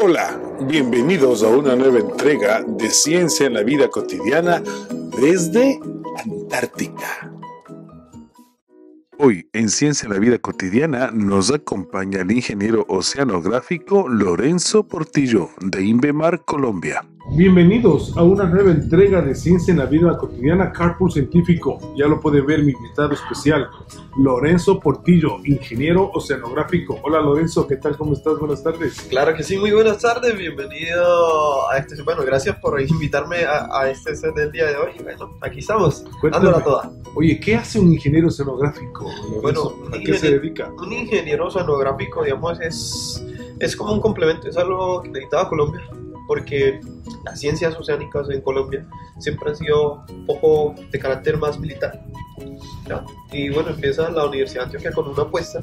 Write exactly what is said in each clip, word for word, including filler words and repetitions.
Hola, bienvenidos a una nueva entrega de Ciencia en la Vida Cotidiana desde Antártica. Hoy en Ciencia en la Vida Cotidiana nos acompaña el ingeniero oceanográfico Lorenzo Portillo de Inbemar, Colombia. Bienvenidos a una nueva entrega de Ciencia en la Vida Cotidiana Carpool Científico. Ya lo puede ver mi invitado especial, Lorenzo Portillo, ingeniero oceanográfico. Hola Lorenzo, ¿qué tal? ¿Cómo estás? Buenas tardes. Claro que sí, muy buenas tardes, bienvenido a este, bueno, gracias por invitarme a, a este set del día de hoy. Bueno, aquí estamos, dándola toda. Oye, ¿qué hace un ingeniero oceanográfico, Lorenzo? Bueno, ¿a qué se dedica? Un ingeniero oceanográfico, digamos, es, es como un complemento, es algo que necesitaba Colombia, porque las ciencias oceánicas en Colombia siempre han sido un poco de carácter más militar, ¿no? Y bueno, empieza la Universidad de Antioquia con una apuesta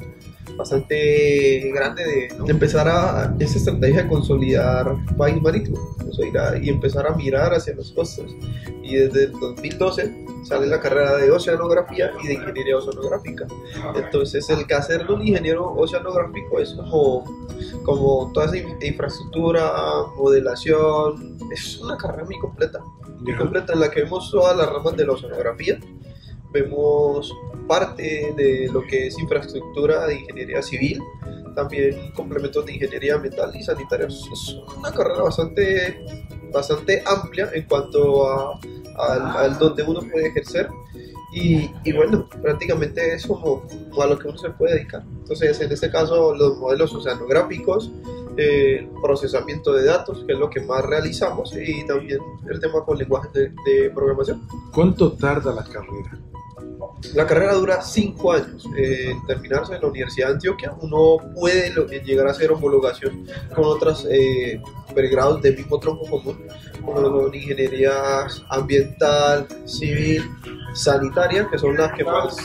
bastante grande de, ¿no?, de empezar a esa estrategia de consolidar país marítimo, o sea, ir a, y empezar a mirar hacia las costas. Y desde el dos mil doce sale la carrera de oceanografía y de ingeniería oceanográfica. Entonces el que hacer de un ingeniero oceanográfico es como, como toda esa infraestructura, modelación, es una carrera muy completa, muy completa en la que vemos todas las ramas de la oceanografía. Vemos parte de lo que es infraestructura de ingeniería civil, también complementos de ingeniería ambiental y sanitaria. Es una carrera bastante, bastante amplia en cuanto a, a, a donde uno puede ejercer y, y bueno, prácticamente es como a lo que uno se puede dedicar. Entonces, en este caso, los modelos oceanográficos, eh, procesamiento de datos, que es lo que más realizamos, y también el tema con lenguajes de, de programación. ¿Cuánto tarda la carrera? La carrera dura cinco años. Eh, en terminarse en la Universidad de Antioquia, uno puede lo, llegar a hacer homologación con otras eh, pregrados del mismo tronco común, como son ingeniería ambiental, civil, sanitaria, que son las que más,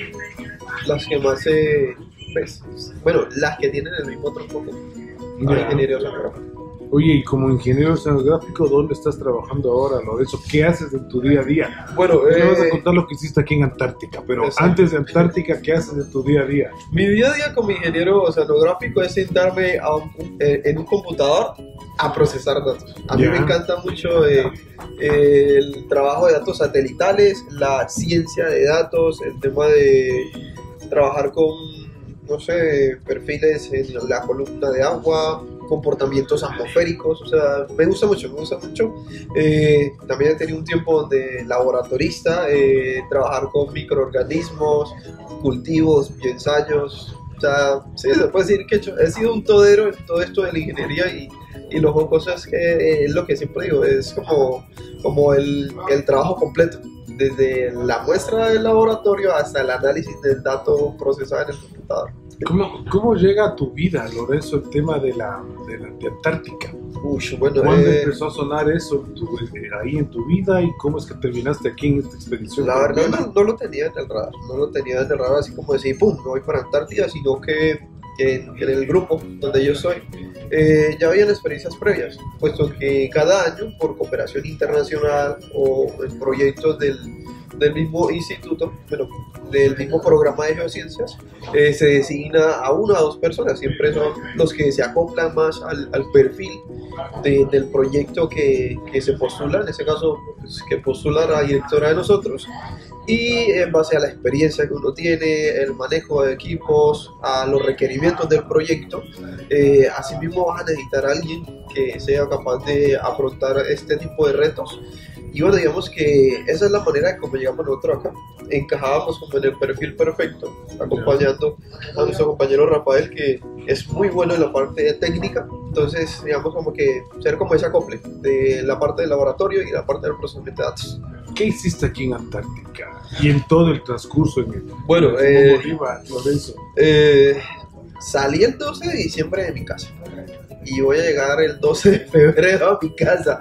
las que más eh, pues, bueno, las que tienen el mismo tronco común, la ingeniería oceanográfica. Oye, y como ingeniero oceanográfico, ¿dónde estás trabajando ahora, Lorenzo? ¿Qué haces en tu día a día? Bueno, me eh, vas a contar lo que hiciste aquí en Antártica, pero exacto, antes de Antártica, ¿qué haces en tu día a día? Mi día a día como ingeniero oceanográfico es sentarme a un, eh, en un computador a procesar datos. A mí yeah. me encanta mucho eh, eh, el trabajo de datos satelitales, la ciencia de datos, el tema de trabajar con, no sé, perfiles en la columna de agua, comportamientos atmosféricos, o sea, me gusta mucho, me gusta mucho. Eh, también he tenido un tiempo donde laboratorista, eh, trabajar con microorganismos, cultivos, bioensayos, o sea, sí, se puede decir que he, hecho, he sido un todero en todo esto de la ingeniería y, y lo jocoso es que eh, es lo que siempre digo, es como, como el, el trabajo completo, desde la muestra del laboratorio hasta el análisis del dato procesado en el computador. ¿Cómo, ¿Cómo llega a tu vida, Lorenzo, el tema de la, de, la, de Antártica? Uy, bueno, ¿Cuándo eh, empezó a sonar eso en tu, ahí en tu vida y cómo es que terminaste aquí en esta expedición? La verdad no, no lo tenía en el radar, no lo tenía en el radar así como decir, pum, me voy para Antártida, sino que, que en, en el grupo donde yo soy eh, ya habían experiencias previas, puesto que cada año por cooperación internacional o en proyectos del del mismo instituto, bueno, del mismo programa de geociencias, eh, se designa a una o dos personas, siempre son los que se acoplan más al, al perfil de, del proyecto que, que se postula, en este caso pues, que postula la directora de nosotros, y en base a la experiencia que uno tiene, el manejo de equipos, a los requerimientos del proyecto, eh, asimismo vas a necesitar a alguien que sea capaz de afrontar este tipo de retos. Y bueno, digamos que esa es la manera de cómo llegamos nosotros acá. Encajábamos como en el perfil perfecto, acompañando a nuestro compañero Rafael, que es muy bueno en la parte técnica. Entonces, digamos como que ser como ese acople de la parte del laboratorio y la parte del procesamiento de datos. ¿Qué hiciste aquí en Antártica? Y en todo el transcurso en el... Bueno, eh, Bolívar, Lorenzo. Eh, salí el doce de diciembre de mi casa. Y voy a llegar el doce de febrero a mi casa.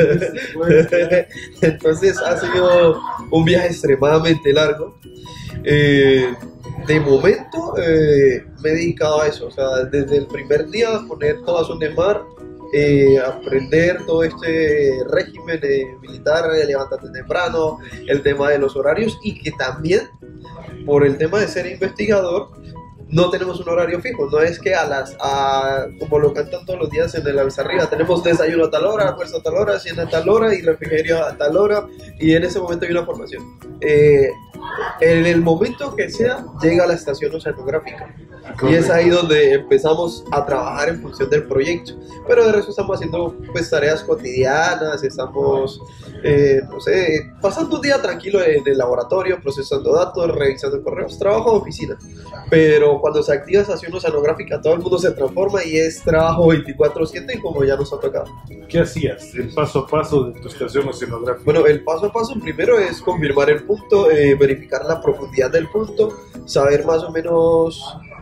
Entonces ha sido un viaje extremadamente largo. Eh, de momento eh, me he dedicado a eso, o sea, desde el primer día poner todo a son de mar, eh, aprender todo este régimen eh, militar, eh, levantarte temprano, el tema de los horarios y que también por el tema de ser investigador no tenemos un horario fijo, no es que a las, a, como lo cantan todos los días en el alza arriba, tenemos desayuno a tal hora, almuerzo a tal hora, cena a tal hora y refrigerio a tal hora, y en ese momento hay una formación. Eh, en el momento que sea, llega la estación oceanográfica. Y es ahí donde empezamos a trabajar en función del proyecto. Pero de resto estamos haciendo pues tareas cotidianas, estamos, eh, no sé, pasando un día tranquilo en el laboratorio, procesando datos, revisando correos, trabajo de oficina. Pero cuando se activa estación oceanográfica, todo el mundo se transforma y es trabajo veinticuatro siete y como ya nos ha tocado. ¿Qué hacías? El paso a paso de tu estación oceanográfica. Bueno, el paso a paso primero es confirmar el punto, eh, verificar la profundidad del punto, saber más o menos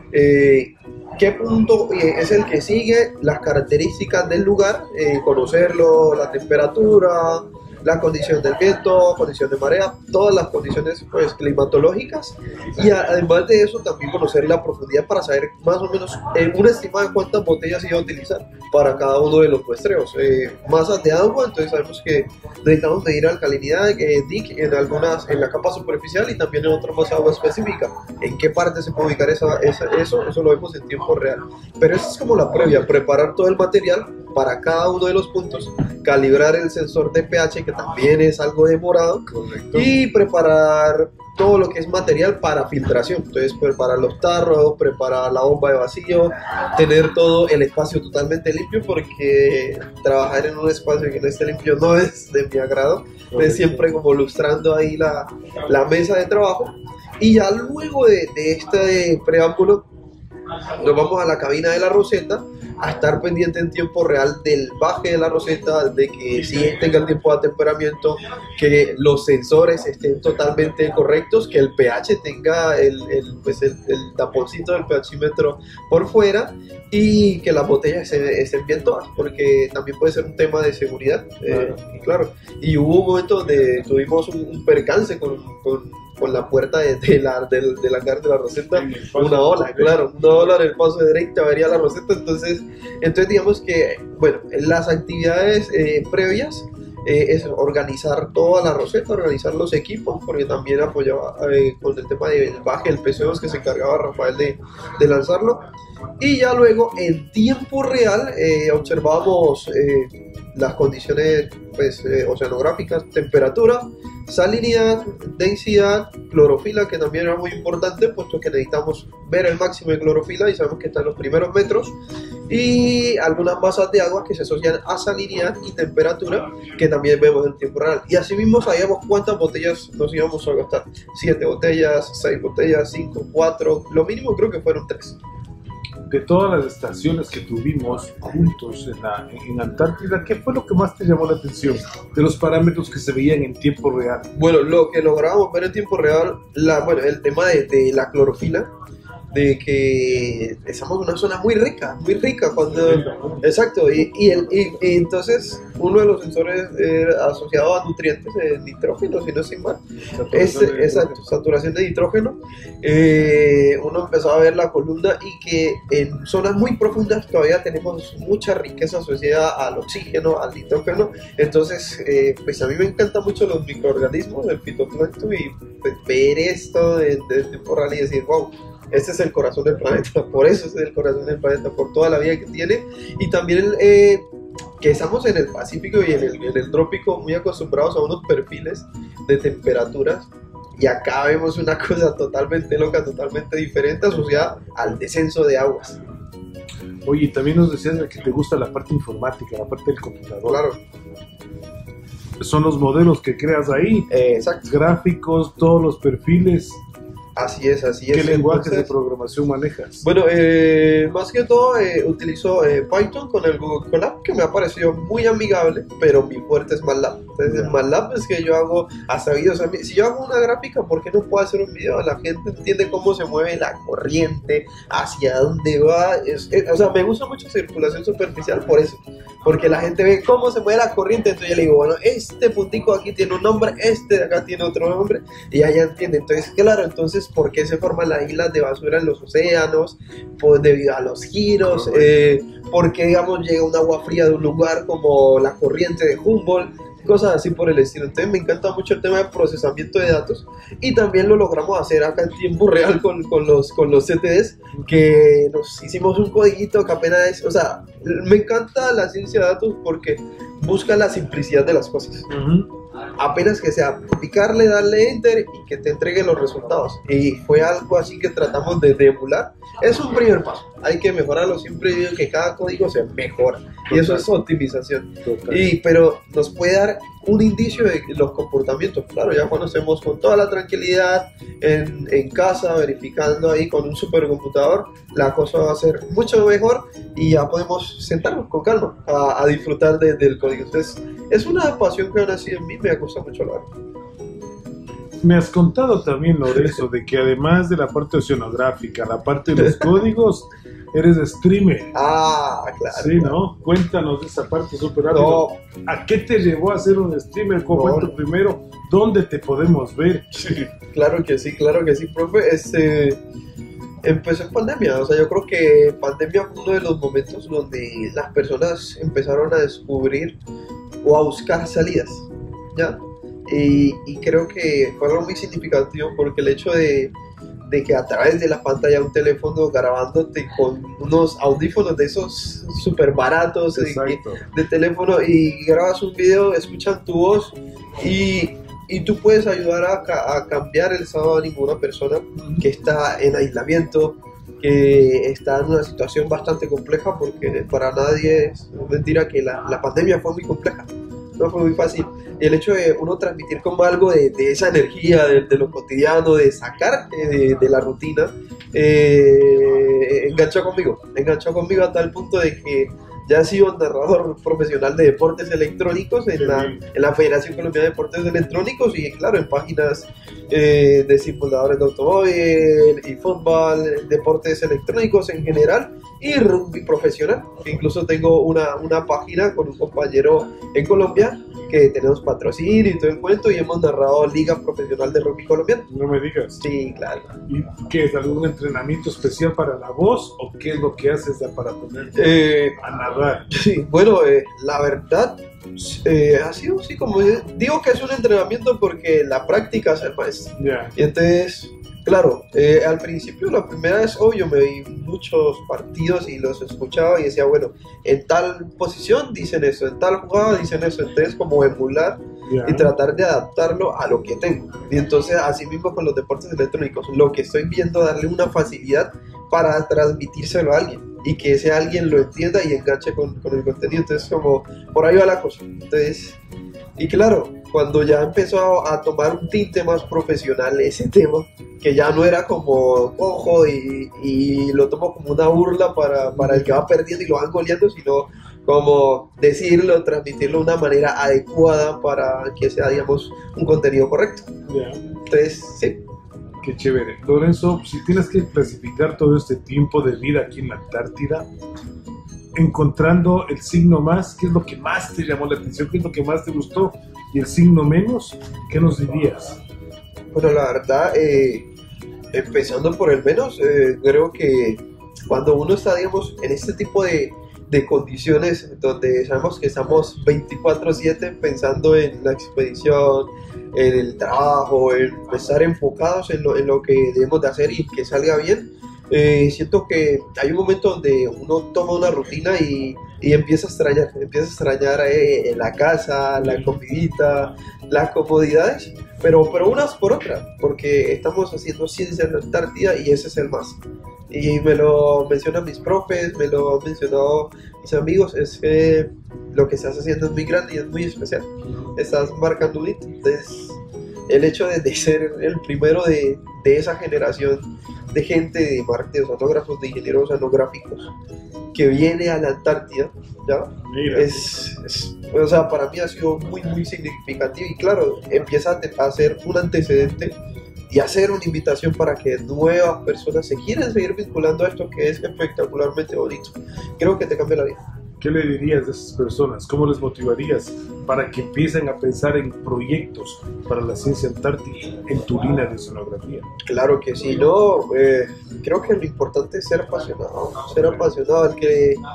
eh, qué punto eh, es el que sigue, las características del lugar, eh, conocerlo, la temperatura, la condición del viento, condición de marea, todas las condiciones pues, climatológicas, y a, además de eso también conocer la profundidad para saber más o menos eh, una estimada de cuántas botellas iba a utilizar para cada uno de los muestreos. Eh, masas de agua, entonces sabemos que necesitamos medir alcalinidad, eh, D I C en algunas, en la capa superficial y también en otra masa de agua específica. ¿En qué parte se puede ubicar esa, esa, eso? Eso lo vemos en tiempo real. Pero eso es como la previa, preparar todo el material para cada uno de los puntos, calibrar el sensor de pH, que también es algo demorado. Correcto. Y preparar todo lo que es material para filtración. Entonces preparar los tarros, preparar la bomba de vacío, tener todo el espacio totalmente limpio, porque trabajar en un espacio que no esté limpio no es de mi agrado. Entonces siempre como lustrando ahí la, la mesa de trabajo. Y ya luego de, de este preámbulo nos vamos a la cabina de la roseta a estar pendiente en tiempo real del baje de la roseta, de que sí tenga el tiempo de atemperamiento, que los sensores estén totalmente correctos, que el pH tenga el, el, pues el, el taponcito del pHímetro por fuera y que las botellas estén bien todas, porque también puede ser un tema de seguridad. Claro. Eh, claro. Y hubo un momento donde tuvimos un, un percance con, con con la puerta de, de la, del, del hangar de la roseta, una ola, claro, una ola en el paso de derecha vería la roseta. Entonces, entonces digamos que, bueno, las actividades eh, previas eh, es organizar toda la roseta, organizar los equipos, porque también apoyaba eh, con el tema del baje, el P C dos que se encargaba Rafael de, de lanzarlo. Y ya luego, en tiempo real, eh, observábamos eh, las condiciones pues, eh, oceanográficas, temperatura, salinidad, densidad, clorofila, que también era muy importante, puesto que necesitamos ver el máximo de clorofila y sabemos que está en los primeros metros, y algunas masas de agua que se asocian a salinidad y temperatura, que también vemos en tiempo real. Y así mismo sabíamos cuántas botellas nos íbamos a gastar: siete botellas, seis botellas, cinco, cuatro, lo mínimo creo que fueron tres. De todas las estaciones que tuvimos juntos en, la, en Antártida, ¿qué fue lo que más te llamó la atención de los parámetros que se veían en tiempo real? Bueno, lo que lográbamos ver en tiempo real, la, bueno, el tema de, de la clorofila, de que estamos en una zona muy rica, muy rica cuando... Exacto, y, y, el, y, y entonces uno de los sensores eh, asociado a nutrientes, eh, nitrógeno, si no estoy mal, es, exacto, saturación de nitrógeno, eh, uno empezó a ver la columna y que en zonas muy profundas todavía tenemos mucha riqueza asociada al oxígeno, al nitrógeno. Entonces, eh, pues a mí me encantan mucho los microorganismos, el fitoplancton, y pues, ver esto de, de tiempo real y decir, wow, este es el corazón del planeta, por eso es el corazón del planeta, por toda la vida que tiene. Y también eh, que estamos en el Pacífico y en el, en el trópico muy acostumbrados a unos perfiles de temperaturas, y acá vemos una cosa totalmente loca, totalmente diferente, asociada al descenso de aguas. Oye, también nos decías que te gusta la parte informática, la parte del computador. Claro. Son los modelos que creas ahí, eh, exacto. Gráficos, todos los perfiles. Así es, así es. ¿Qué lenguajes Entonces, de programación manejas? Bueno, eh, más que todo eh, utilizo eh, Python con el Google Colab, que me ha parecido muy amigable, pero mi fuerte es MATLAB. Entonces, en MATLAB es que yo hago hasta videos. Si yo hago una gráfica, ¿por qué no puedo hacer un video? La gente entiende cómo se mueve la corriente, hacia dónde va. Es, es, o sea, me gusta mucho circulación superficial por eso, porque la gente ve cómo se mueve la corriente. Entonces yo le digo, bueno, este puntico aquí tiene un nombre, este de acá tiene otro nombre, y ya ya entiende. Entonces, claro, entonces por qué se forman las islas de basura en los océanos, pues debido a los giros, eh, porque digamos llega un agua fría de un lugar como la corriente de Humboldt, cosas así por el estilo. Entonces me encanta mucho el tema de procesamiento de datos y también lo logramos hacer acá en tiempo real con, con, los, con los C T Ds, que nos hicimos un codiguito que apenas es, o sea, me encanta la ciencia de datos porque busca la simplicidad de las cosas. Uh-huh. Apenas que sea picarle, darle enter y que te entregue los resultados. Y fue algo así que tratamos de, de emular. Es un primer paso, hay que mejorarlo. Siempre digo que cada código se mejora. Total. Y eso es optimización. Y, pero nos puede dar un indicio de los comportamientos. Claro, ya cuando estemos con toda la tranquilidad en, en casa, verificando ahí con un supercomputador, la cosa va a ser mucho mejor y ya podemos sentarnos con calma a, a disfrutar de, del código. Entonces, es una pasión que ha nacido en mí, me gusta mucho la verdad. Me has contado también, Lorenzo, de que además de la parte oceanográfica, la parte de los códigos, eres streamer. Ah, claro. Sí, ¿no? Cuéntanos de esa parte súper rápido. No. ¿A qué te llevó a ser un streamer? ¿Cómo fue tu primero? ¿Dónde te podemos ver? Sí, claro que sí, claro que sí, profe. Este, empezó en pandemia. O sea, yo creo que pandemia fue uno de los momentos donde las personas empezaron a descubrir o a buscar salidas, ¿ya? Y, y creo que fue algo muy significativo porque el hecho de, de que a través de la pantalla de un teléfono grabándote con unos audífonos de esos súper baratos de, de teléfono y grabas un video, escuchan tu voz y, y tú puedes ayudar a, a cambiar el estado de ánimo de una persona que está en aislamiento, que está en una situación bastante compleja, porque para nadie es mentira que la, la pandemia fue muy compleja. No fue muy fácil. Y el hecho de uno transmitir como algo de, de esa energía, de, de lo cotidiano, de sacarte de, de la rutina, eh, enganchó conmigo. Enganchó conmigo a tal punto de que ya he sido narrador profesional de deportes electrónicos en la, en la Federación Colombiana de Deportes Electrónicos y, claro, en páginas eh, de simuladores de automóvil y fútbol, deportes electrónicos en general y rugby profesional. Incluso tengo una, una página con un compañero en Colombia que tenemos patrocinio y todo el cuento y hemos narrado Liga Profesional de Rugby Colombiano. No me digas. Sí, claro. ¿Y qué es? ¿Algún entrenamiento especial para la voz o qué es lo que haces para ponerte eh, a narrar? Sí, bueno, eh, la verdad eh, ha sido así como digo que es un entrenamiento porque la práctica es el maestro. Yeah. Y entonces, claro, eh, al principio la primera vez, obvio, me vi muchos partidos y los escuchaba y decía, bueno, en tal posición dicen eso, en tal jugada dicen eso, entonces como emular yeah. y tratar de adaptarlo a lo que tengo. Y entonces así mismo con los deportes electrónicos, lo que estoy viendo, darle una facilidad para transmitírselo a alguien y que ese alguien lo entienda y enganche con, con el contenido. Entonces como por ahí va la cosa. Entonces, y claro, cuando ya empezó a, a tomar un tinte más profesional ese tema, que ya no era como cojo y, y lo tomo como una burla para, para el que va perdiendo y lo van goleando, sino como decirlo, transmitirlo de una manera adecuada para que sea, digamos, un contenido correcto. Yeah. Entonces, sí. Qué chévere. Lorenzo, si tienes que clasificar todo este tiempo de vida aquí en la Antártida, encontrando el signo más, ¿qué es lo que más te llamó la atención? ¿Qué es lo que más te gustó? Y el signo menos, ¿qué nos dirías? Bueno, la verdad, eh, empezando por el menos, eh, creo que cuando uno está, digamos, en este tipo de, de condiciones donde sabemos que estamos veinticuatro siete pensando en la expedición, en el trabajo, en estar enfocados en lo, en lo que debemos de hacer y que salga bien, eh, siento que hay un momento donde uno toma una rutina y, y empieza a extrañar, empieza a extrañar eh, la casa, la comidita, las comodidades, pero, pero unas por otras, porque estamos haciendo ciencia en la Antártida y ese es el más. Y me lo mencionan mis profes, me lo han mencionado mis amigos, es que lo que estás haciendo es muy grande y es muy especial. Estás marcando un hito. Entonces, el hecho de, de ser el primero de, de esa generación de gente, de, de oceanógrafos, de ingenieros oceanográficos, que viene a la Antártida, ¿ya? Es, es, o sea, para mí ha sido muy, muy significativo y claro, empieza a hacer un antecedente y hacer una invitación para que nuevas personas se quieran seguir vinculando a esto que es espectacularmente bonito. Creo que te cambia la vida. ¿Qué le dirías a esas personas? ¿Cómo les motivarías para que empiecen a pensar en proyectos para la ciencia antártica en tu línea de oceanografía? Claro que sí, no, eh, creo que lo importante es ser apasionado, ser apasionado, el que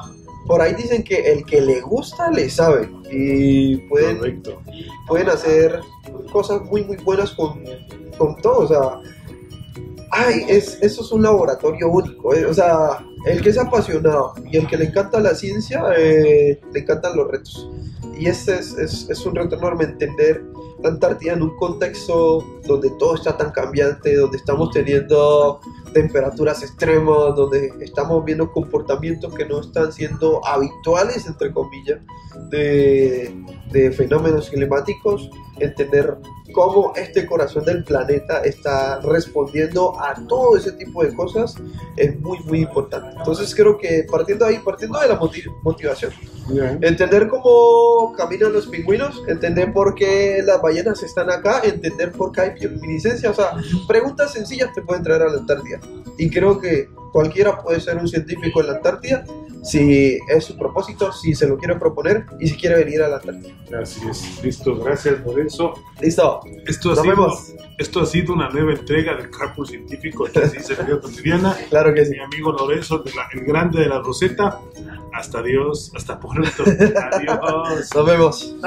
por ahí dicen que el que le gusta le sabe y pueden, Correcto. pueden hacer cosas muy muy buenas con, con todo, o sea, ay, es, eso es un laboratorio único, eh, o sea, el que es apasionado y el que le encanta la ciencia, eh, le encantan los retos. Y este es, es, es un reto enorme, entender la Antártida en un contexto donde todo está tan cambiante, donde estamos teniendo temperaturas extremas, donde estamos viendo comportamientos que no están siendo habituales, entre comillas, de, de fenómenos climáticos, entender cómo este corazón del planeta está respondiendo a todo ese tipo de cosas es muy muy importante. Entonces creo que partiendo ahí, partiendo de la motiv- motivación, Yeah. entender cómo caminan los pingüinos, entender por qué las ballenas están acá, entender por qué hay bioluminiscencia, o sea, preguntas sencillas te pueden traer a la Antártida. Y creo que cualquiera puede ser un científico en la Antártida si es su propósito, si se lo quiere proponer y si quiere venir a la Antártida. Así es. Listo, gracias Lorenzo. Listo, Esto ha, nos sido, vemos. esto ha sido una nueva entrega del Carpool Científico aquí en Ciencia en la Vida Cotidiana. Claro que sí. Mi amigo Lorenzo, de la- el grande de la Roseta. Hasta Dios, hasta pronto. Adiós. Nos vemos.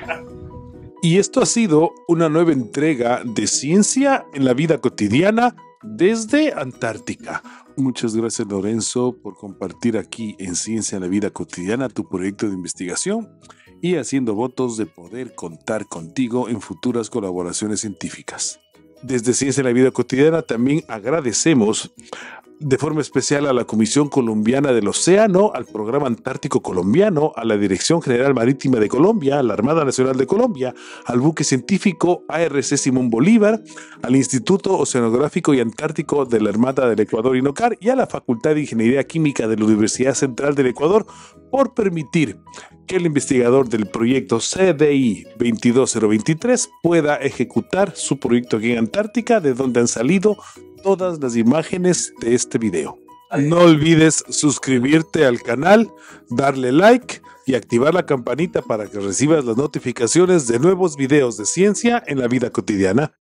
Y esto ha sido una nueva entrega de Ciencia en la Vida Cotidiana desde Antártica. Muchas gracias, Lorenzo, por compartir aquí en Ciencia en la Vida Cotidiana tu proyecto de investigación y haciendo votos de poder contar contigo en futuras colaboraciones científicas. Desde Ciencia en la Vida Cotidiana también agradecemos de forma especial a la Comisión Colombiana del Océano, al Programa Antártico Colombiano, a la Dirección General Marítima de Colombia, a la Armada Nacional de Colombia, al buque científico A R C Simón Bolívar, al Instituto Oceanográfico y Antártico de la Armada del Ecuador INOCAR y a la Facultad de Ingeniería Química de la Universidad Central del Ecuador por permitir que el investigador del proyecto C D I veintidós cero veintitrés pueda ejecutar su proyecto aquí en Antártica, de donde han salido todas las imágenes de este video. No olvides suscribirte al canal, darle like y activar la campanita para que recibas las notificaciones de nuevos videos de ciencia en la vida cotidiana.